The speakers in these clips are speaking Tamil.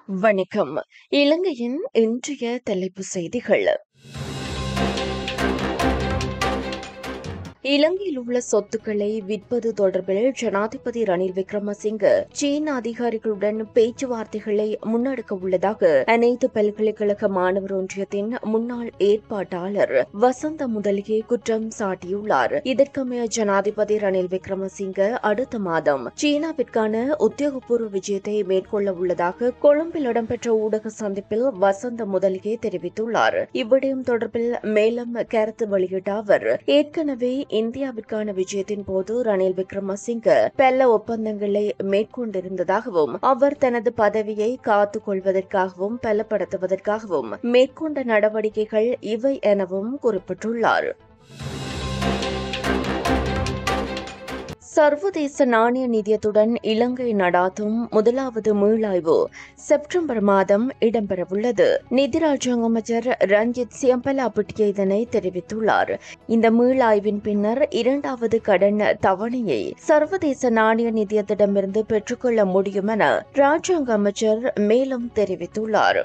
வணக்கம். இலங்கையின் இன்றைய தலைப்புச் செய்திகள். இலங்கையில் உள்ள சொத்துக்களை விற்பது தொடர்பில் ஜனாதிபதி ரணில் விக்ரமசிங்க சீன அதிகாரிகளுடன் பேச்சுவார்த்தைகளை முன்னெடுக்க உள்ளதாக அனைத்து பல்கலைக்கழக மாணவர் ஒன்றியத்தின் முன்னாள் ஏற்பாட்டாளர் வசந்த முதலியே குற்றம் சாட்டியுள்ளார். இதற்கமைய ஜனாதிபதி ரணில் விக்ரமசிங்க அடுத்த மாதம் சீனாவிற்கான உத்தியோகபூர்வ விஜயத்தை மேற்கொள்ள உள்ளதாக கொழும்பில் இடம்பெற்ற ஊடக சந்திப்பில் வசந்த முதலியே தெரிவித்துள்ளார். இவ்விடயம் தொடர்பில் மேலும் கருத்து வெளியிட்ட அவர், ஏற்கனவே இந்தியாவிற்கான விஜயத்தின் போது ரணில் விக்ரமசிங்க பல ஒப்பந்தங்களை மேற்கொண்டிருந்ததாகவும் அவர் தனது பதவியை காத்துக் கொள்வதற்காகவும் பலப்படுத்துவதற்காகவும் மேற்கொண்ட நடவடிக்கைகள் இவை எனவும் குறிப்பிட்டுள்ளார். சர்வதேச நாணய நிதியத்துடன் இலங்கை நடாத்தும் முதலாவது மீளாய்வு செப்டம்பர் மாதம் இடம்பெறவுள்ளது. நிதி ராஜாங்க அமைச்சர் ரஞ்சித் சியம்பலாபிட்டிய இதனை தெரிவித்துள்ளார். இந்த மீளாய்வின் பின்னர் இரண்டாவது கடன் தவணையை சர்வதேச நாணய நிதியத்திடமிருந்து பெற்றுக்கொள்ள முடியும் என ராஜாங்க அமைச்சர் மேலும் தெரிவித்துள்ளார்.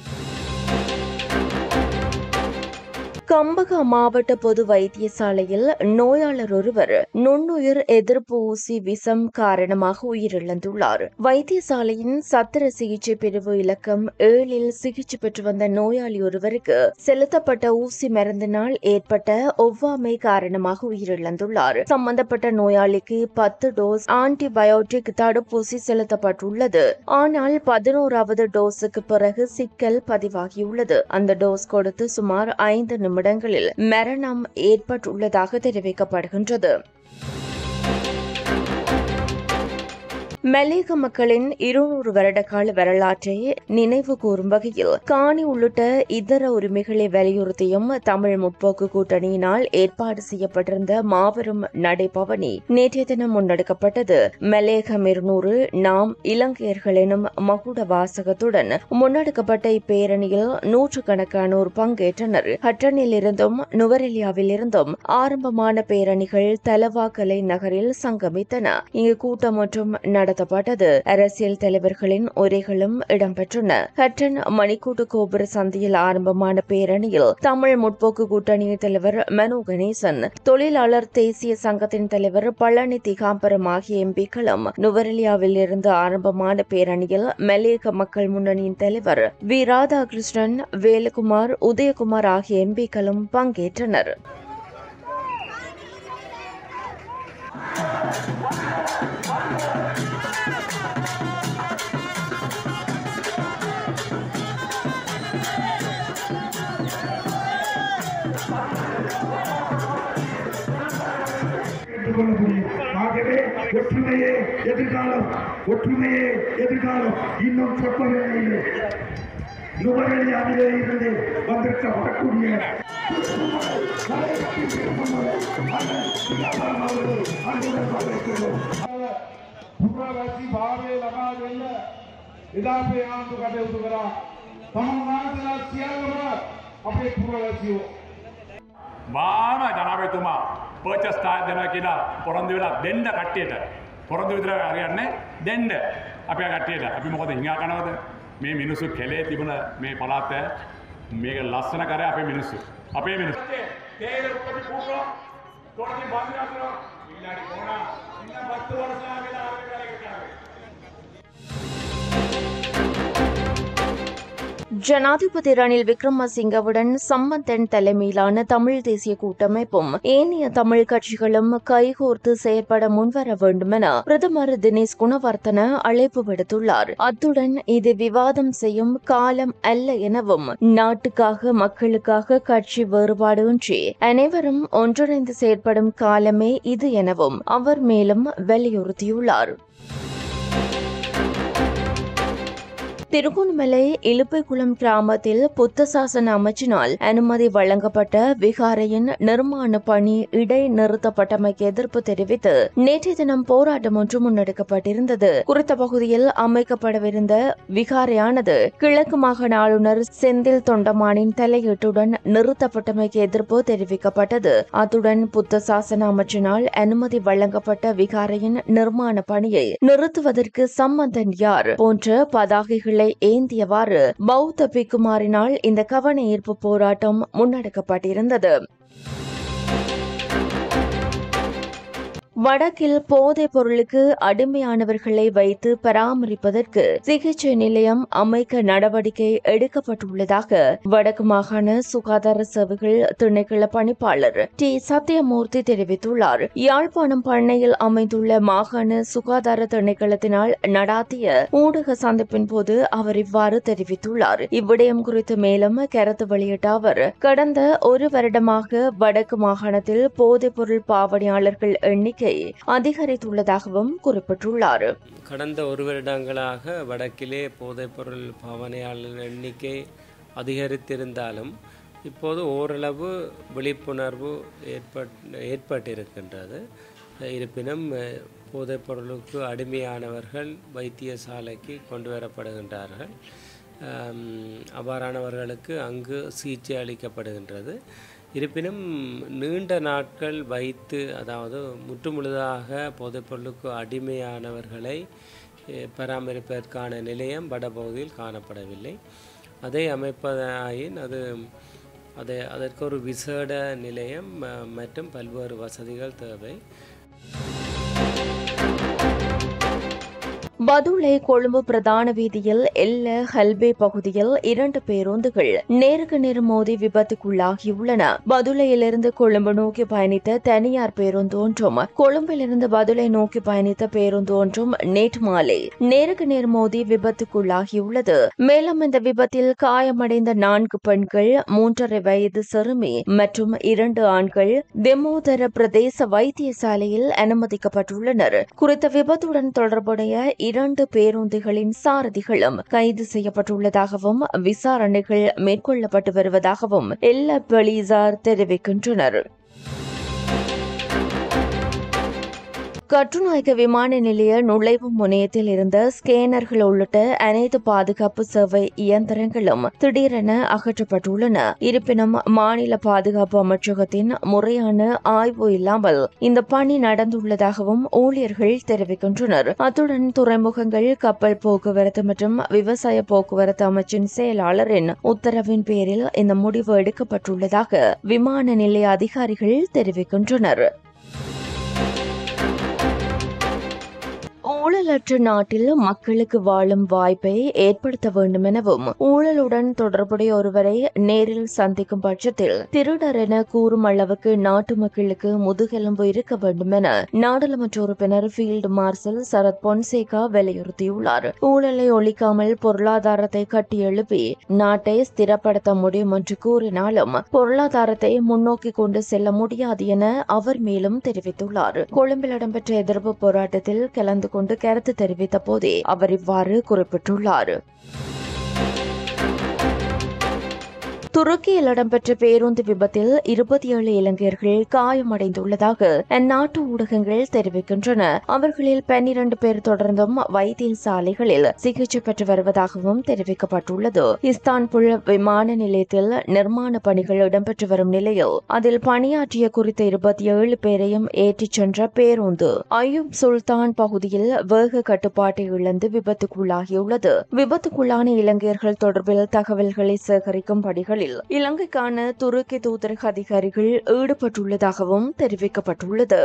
கம்பகா மாவட்ட பொது வைத்தியசாலையில் நோயாளர் ஒருவர் நுண்ணுயிர் எதிர்ப்பு ஊசி விஷம் காரணமாக உயிரிழந்துள்ளார். வைத்தியசாலையின் சத்திர சிகிச்சை பிரிவு இலக்கம் 7 சிகிச்சை பெற்று வந்த நோயாளி ஒருவருக்கு செலுத்தப்பட்ட ஊசி மருந்தினால் ஏற்பட்ட ஒவ்வாமை காரணமாக உயிரிழந்துள்ளார். சம்பந்தப்பட்ட நோயாளிக்கு 10 டோஸ் ஆன்டிபயோட்டிக் தடுப்பூசி செலுத்தப்பட்டுள்ளது. ஆனால் 11வது டோஸுக்கு பிறகு சிக்கல் பதிவாகியுள்ளது. அந்த டோஸ் கொடுத்து சுமார் 5 நிமிடங்களில் மரணம் ஏற்பட்டுள்ளதாக தெரிவிக்கப்படுகின்றது. மலேக மக்களின் 200 வருட கால வரலாற்றை நினைவு கூறும் வகையில் காணி உள்ளிட்ட இதர உரிமைகளை வலியுறுத்தியும் தமிழ் முற்போக்கு கூட்டணியினால் ஏற்பாடு செய்யப்பட்டிருந்த மாபெரும் நடைபவனி நேற்றைய தினம் முன்னெடுக்கப்பட்டது. மலேகம் 200 நாம் இலங்கையர்கள் எனும் மகுட வாசகத்துடன் முன்னெடுக்கப்பட்ட இப்பேரணியில் நூற்றுக்கணக்கானோர் பங்கேற்றனர். ஹட்டனில் இருந்தும் நுவரெலியாவில் இருந்தும் ஆரம்பமான பேரணிகள் தலவாக்கலை நகரில் சங்கமித்தன. இங்கு கூட்டம் மற்றும் நடத்தப்பட்டது. அரசியல் தலைவர்களின் உரைகளும் இடம்பெற்றன. ஹட்டன் மணிக்கூட்டு கோபுர சந்தையில் ஆரம்பமான பேரணியில் தமிழ் முற்போக்கு கூட்டணி தலைவர் மனோ கணேசன், தொழிலாளர் தேசிய சங்கத்தின் தலைவர் பழனி திகாம்பரம் ஆகிய எம்பிக்களும், நுவரெலியாவில் இருந்து ஆரம்பமான பேரணியில் மலேக மக்கள் முன்னணியின் தலைவர் வி ராதாகிருஷ்ணன், வேலுக்குமார், உதயகுமார் ஆகிய எம்பிக்களும் பங்கேற்றனர். ஆகவே ஒற்றுமையே எதிர்காலம், ஒற்றுமையே எதிர்காலம். இன்னும் சொற்பவேளையில் நுவரெலியாவிலே இருந்து வந்திருக்கக்கூடிய පුරවැසි භාවය ලබා දෙන්න එදා අපේ ආණ්ඩු කටයුතු කරා. තමන්වහන්සේලා සියල්ලම අපේ පුරවැසියෝ. මාම ජනාධිපතිතුමා පර්චස් කාඩ් දෙනවා කියලා පොරොන්දු වෙලා දෙන්න කට්ටියට. පොරොන්දු විතර හරියන්නේ දෙන්න අපේ කට්ටියට. අපි මොකද හිඟා කනවද? මේ මිනිස්සු කෙලේ තිබුණ මේ පළාත මේක ලස්සන කරේ අපේ මිනිස්සු. අපේ මිනිස්සු. තේර උපති පූර්ව තොරති බන්දිරාතර විනාඩි කොනා ඉන්න 10 වර්ෂලා වෙලා ආරම්භ කරලා ஜனாதிபதி ரணில் விக்ரமசிங்கவுடன் சம்பந்தன் தலைமையிலான தமிழ் தேசிய கூட்டமைப்பும் ஏனைய தமிழ் கட்சிகளும் கைகோர்த்து செயற்பட முன்வர வேண்டும் என பிரதமர் தினேஷ் குணவர்த்தன அழைப்பு விடுத்துள்ளார். அத்துடன் இது விவாதம் செய்யும் காலம் அல்ல எனவும், நாட்டுக்காக மக்களுக்காக கட்சி வேறுபாடின்றி அனைவரும் ஒன்றிணைந்து செயற்படும் காலமே இது எனவும் அவர் மேலும் வலியுறுத்தியுள்ளார். திருகோணமலை இலுப்பைக்குளம் கிராமத்தில் புத்த சாசன அமைச்சினால் அனுமதி வழங்கப்பட்ட விகாரையின் நிர்மாண பணி இடைநிறுத்தப்பட்டமைக்கு எதிர்ப்பு தெரிவித்து நேற்றைய தினம் போராட்டம் ஒன்று முன்னெடுக்கப்பட்டிருந்தது. குறித்த பகுதியில் அமைக்கப்படவிருந்த விகாரையானது கிழக்கு மாகாண ஆளுநர் செந்தில் தொண்டமானின் தலையீட்டுடன் நிறுத்தப்பட்டமைக்கு எதிர்ப்பு தெரிவிக்கப்பட்டது. அத்துடன் புத்த சாசன அமைச்சினால் அனுமதி வழங்கப்பட்ட விகாரையின் நிர்மாண பணியை நிறுத்துவதற்கு சம்பந்தன் யார் போன்ற பதாகைகளை பதாகைகளை ஏந்தியவாறு பௌத்த பிக்குமாரினால் இந்த கவன ஈர்ப்பு போராட்டம் முன்னெடுக்கப்பட்டிருந்தது. வடக்கில் போதைப் பொருளுக்கு அடிமையானவர்களை வைத்து பராமரிப்பதற்கு சிகிச்சை நிலையம் அமைக்க நடவடிக்கை எடுக்கப்பட்டுள்ளதாக வடக்கு மாகாண சுகாதார சேவைகள் திணைக்கள பணிப்பாளர் டி சத்தியமூர்த்தி தெரிவித்துள்ளார். யாழ்ப்பாணம் பண்ணையில் அமைந்துள்ள மாகாண சுகாதார திணைக்களத்தினால் நடாத்திய ஊடக சந்திப்பின் போது அவர் இவ்வாறு தெரிவித்துள்ளார். இவ்விடயம் குறித்து மேலும் கருத்து வெளியிட்ட அவர், கடந்த ஒரு வருடமாக வடக்கு மாகாணத்தில் போதைப் பொருள் பாவனையாளர்கள் எண்ணிக்கை அதிகரித்துள்ளதாகவும் குறிப்பிட்டுள்ளார். கடந்த ஒரு வருடங்களாக வடக்கிலே போதைப்பொருள் பாவனையாளர் எண்ணிக்கை அதிகரித்திருந்தாலும் இப்போது ஓரளவு விழிப்புணர்வு ஏற்பட்டிருக்கின்றது. இருப்பினும் போதைப்பொருளுக்கு அடிமையானவர்கள் வைத்தியசாலைக்கு கொண்டு வரப்படுகின்றார்கள். அவ்வாறானவர்களுக்கு அங்கு சிகிச்சை அளிக்கப்படுகின்றது. இருப்பினும் நீண்ட நாட்கள் வைத்து, அதாவது முற்றுமுழுதாக போதைப்பொருளுக்கு அடிமையானவர்களை பராமரிப்பதற்கான நிலையம் வடபகுதியில் காணப்படவில்லை. அதை அமைப்பதாயின் அதற்கு ஒரு விசேட நிலையம் மற்றும் பல்வேறு வசதிகள் தேவை. பதுளை கொழும்பு பிரதான வீதியில் எல்ல ஹல்பே பகுதியில் 2 பேருந்துகள் நேருக்கு நேர் மோதி விபத்துக்குள்ளாகியுள்ளன. பதுளையிலிருந்து கொழும்பு நோக்கி பயணித்த தனியார் பேருந்து ஒன்றும் கொழும்பிலிருந்து பதுளை நோக்கி பயணித்த பேருந்து ஒன்றும் நேற்று மாலை நேருக்கு நேர் மோதி விபத்துக்குள்ளாகியுள்ளது. மேலும் இந்த விபத்தில் காயமடைந்த 4 பெண்கள், 3.5 வயது சிறுமி மற்றும் 2 ஆண்கள் தெமோதர பிரதேச வைத்தியசாலையில் அனுமதிக்கப்பட்டுள்ளனர். குறித்த விபத்துடன் தொடர்புடைய 2 பேருந்துகளின் சாரதிகளும் கைது செய்யப்பட்டுள்ளதாகவும் விசாரணைகள் மேற்கொள்ளப்பட்டு வருவதாகவும் எல்ல போலீசார் தெரிவிக்கின்றனர். கட்டுநாயக்க விமான நிலைய நுழைவு முனையத்தில் இருந்த ஸ்கேனர்கள் உள்ளிட்ட அனைத்து பாதுகாப்பு சேவை இயந்திரங்களும் திடீரென அகற்றப்பட்டுள்ளன. இருப்பினும் மாநில பாதுகாப்பு அமைச்சகத்தின் முறையான ஆய்வு இல்லாமல் இந்த பணி நடந்துள்ளதாகவும் ஊழியர்கள் தெரிவிக்கின்றனர். அத்துடன் துறைமுகங்கள், கப்பல் போக்குவரத்து மற்றும் விவசாய போக்குவரத்து அமைச்சின் செயலாளரின் உத்தரவின் பேரில் இந்த முடிவு எடுக்கப்பட்டுள்ளதாக விமான நிலைய அதிகாரிகள் தெரிவிக்கின்றனர். ஊழலற்ற நாட்டில் மக்களுக்கு வாழும் வாய்ப்பை ஏற்படுத்த வேண்டும் எனவும், ஊழலுடன் தொடர்புடைய ஒருவரை நேரில் சந்திக்கும் பட்சத்தில் திருடர் என கூறும் அளவுக்கு நாட்டு மக்களுக்கு முதுகெலும்பு இருக்க வேண்டும் என நாடாளுமன்ற உறுப்பினர் ஃபீல்டு மார்ஷல் சரத் பொன்சேகா வலியுறுத்தியுள்ளார். ஊழலை ஒழிக்காமல் பொருளாதாரத்தை கட்டியெழுப்பி நாட்டை ஸ்திரப்படுத்த முடியும் என்று கூறினாலும் பொருளாதாரத்தை முன்னோக்கி கொண்டு செல்ல முடியாது என அவர் மேலும் தெரிவித்துள்ளார். கொழும்பில் இடம்பெற்ற எதிர்ப்பு போராட்டத்தில் கலந்து கொண்டு கருத்து தெரிவித்த போதே அவர் இவ்வாறு குறிப்பிட்டுள்ளார். துருக்கியில் இடம்பெற்ற பேருந்து விபத்தில் 27 இலங்கையர்கள் காயமடைந்துள்ளதாக அந்நாட்டு ஊடகங்கள் தெரிவிக்கின்றன. அவர்களில் 12 பேர் தொடர்ந்தும் வைத்தியசாலைகளில் சிகிச்சை பெற்று வருவதாகவும் தெரிவிக்கப்பட்டுள்ளது. இஸ்தான்புல் விமான நிலையத்தில் நிர்மாண பணிகள் இடம்பெற்று வரும் நிலையில் அதில் பணியாற்றிய குறித்த 27 பேரையும் ஏற்றிச் சென்ற பேருந்து அய்யூப் சுல்தான் பகுதியில் வேக கட்டுப்பாட்டை இழந்து விபத்துக்குள்ளாகியுள்ளது. விபத்துக்குள்ளான இலங்கையர்கள் தொடர்பில் தகவல்களை சேகரிக்கும் பணிகளில் இலங்கைக்கான துருக்கி தூதரக அதிகாரிகள் ஈடுபட்டுள்ளதாகவும் தெரிவிக்கப்பட்டுள்ளது.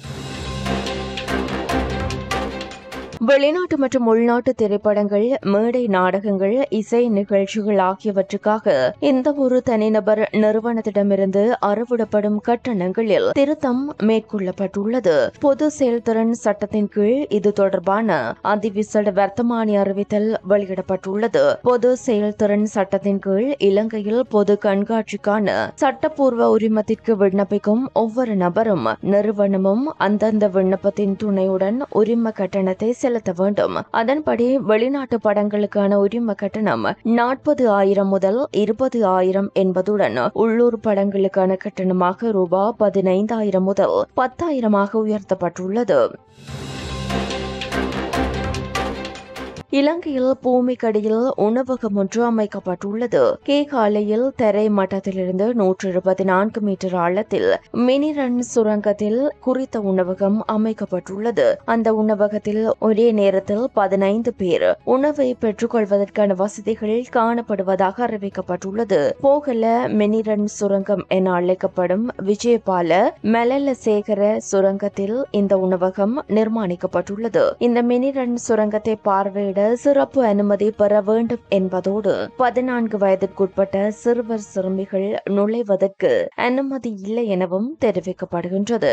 வெளிநாட்டு மற்றும் உள்நாட்டு திரைப்படங்கள், மேடை நாடகங்கள், இசை நிகழ்ச்சிகள் ஆகியவற்றுக்காக எந்த ஒரு தனிநபர் நிறுவனத்திடமிருந்து அறவிடப்படும் கட்டணங்களில் திருத்தம் மேற்கொள்ளப்பட்டுள்ளது. பொது செயல்திறன் சட்டத்தின் கீழ் இது தொடர்பான அதிவிசேட வர்த்தமானி அறிவித்தல் வெளியிடப்பட்டுள்ளது. பொது செயல்திறன் சட்டத்தின் கீழ் இலங்கையில் பொது கண்காட்சிக்கான சட்டப்பூர்வ உரிமத்திற்கு விண்ணப்பிக்கும் ஒவ்வொரு நபரும் நிறுவனமும் அந்தந்த விண்ணப்பத்தின் துணையுடன் உரிம கட்டணத்தை செலுத்த வேண்டும். அதன்படி வெளிநாட்டு படங்களுக்கான உரிம கட்டணம் 40,000 முதல் 20,000 என்பதுடன் உள்ளூர் படங்களுக்கான கட்டணமாக ரூபாய் 15,000 முதல் 10,000 உயர்த்தப்பட்டுள்ளது. இலங்கையில் பூமிக்கடியில் உணவகம் ஒன்று அமைக்கப்பட்டுள்ளது. கேகாலையில் தரை மட்டத்திலிருந்து 124 மீட்டர் ஆழத்தில் மினி ரன் சுரங்கத்தில் குறித்த உணவகம் அமைக்கப்பட்டுள்ளது. அந்த உணவகத்தில் ஒரே நேரத்தில் 15 பேர் உணவை பெற்றுக்கொள்வதற்கான வசதிகள் காணப்படுவதாக அறிவிக்கப்பட்டுள்ளது. போகல மினி ரன் சுரங்கம் என அழைக்கப்படும் விஜயபால மலலசேகர சுரங்கத்தில் இந்த உணவகம் நிர்மாணிக்கப்பட்டுள்ளது. இந்த மினி ரன் சுரங்கத்தை பார்வையிட சிறப்பு அனுமதி பெற வேண்டும் என்பதோடு 14 வயதிற்குட்பட்ட சிறுவர் சிறுமிகள் நுழைவதற்கு அனுமதி இல்லை எனவும் தெரிவிக்கப்படுகின்றது.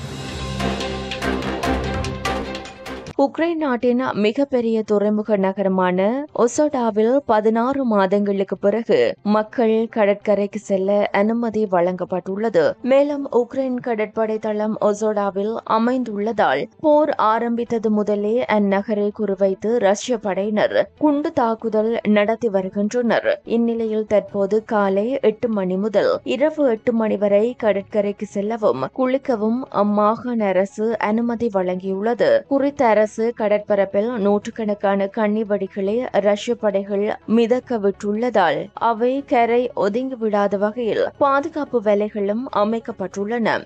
உக்ரைன் நாட்டின் மிகப்பெரிய துறைமுக நகரமான ஒசோடாவில் 16 மாதங்களுக்கு பிறகு மக்கள் கடற்கரைக்கு செல்ல அனுமதி வழங்கப்பட்டுள்ளது. மேலும் உக்ரைன் கடற்படை தளம் ஒசோடாவில் அமைந்துள்ளதால் போர் ஆரம்பித்தது முதலே அந்நகரை குறிவைத்து ரஷ்ய படையினர் குண்டு தாக்குதல் நடத்தி வருகின்றனர். இந்நிலையில் தற்போது காலை 8 மணி முதல் இரவு 8 மணி வரை கடற்கரைக்கு செல்லவும் குளிக்கவும் அம்மாகாண அரசு அனுமதி வழங்கியுள்ளது. குறித்த அரசு கடற்பரப்பில் நூற்றுக்கணக்கான கன்னிவடிகளை ரஷ்ய படைகள் மிதக்க விட்டுள்ளதால் அவை கரை ஒதுங்கிவிடாத வகையில் பாதுகாப்பு வேலைகளும் அமைக்கப்பட்டுள்ளன.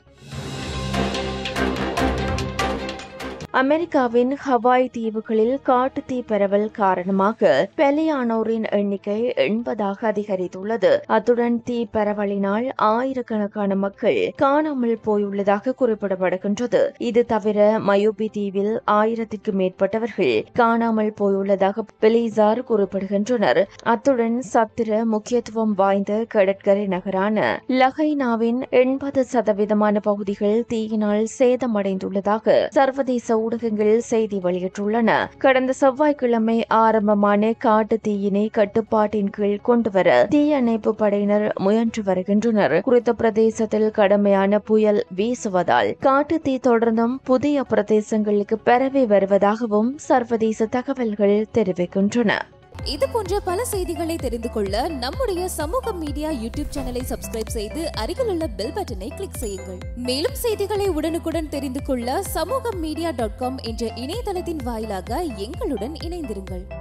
அமெரிக்காவின் ஹவாய் தீவுகளில் காட்டுத்தீ பரவல் காரணமாக பலியானோரின் எண்ணிக்கை 80 அதிகரித்துள்ளது. அத்துடன் தீ பரவலினால் ஆயிரக்கணக்கான மக்கள் காணாமல் போயுள்ளதாக குறிப்பிடப்படுகின்றது. இது தவிர மயூபி தீவில் 1000க்கும் மேற்பட்டவர்கள் காணாமல் போயுள்ளதாக போலீசார் குறிப்பிடுகின்றனர். அத்துடன் சத்திர முக்கியத்துவம் வாய்ந்த கடற்கரை நகரான லஹைனாவின் 80% பகுதிகள் தீயினால் சேதமடைந்துள்ளதாக சர்வதேச ஊடகங்கள் செய்தி வெளியிட்டுள்ளன. கடந்த செவ்வாய்க்கிழமை ஆரம்பமான காட்டு தீயினை கட்டுப்பாட்டின் கீழ் கொண்டுவர தீயணைப்பு படையினர் முயன்று வருகின்றனர். குறித்த பிரதேசத்தில் கடுமையான புயல் வீசுவதால் காட்டு தீ தொடர்ந்தும் புதிய பிரதேசங்களுக்கு பரவி வருவதாகவும் சர்வதேச தகவல்கள் தெரிவிக்கின்றன. இது போன்ற பல செய்திகளை தெரிந்து கொள்ள நம்முடைய சமூக மீடியா யூடியூப் சேனலை சப்ஸ்கிரைப் செய்து அருகிலுள்ள பெல் பட்டனை கிளிக் செய்யுங்கள். மேலும் செய்திகளை உடனுக்குடன் தெரிந்து கொள்ள சமூகமீடியா.com என்ற இணையதளத்தின் வாயிலாக எங்களுடன் இணைந்திருங்கள்.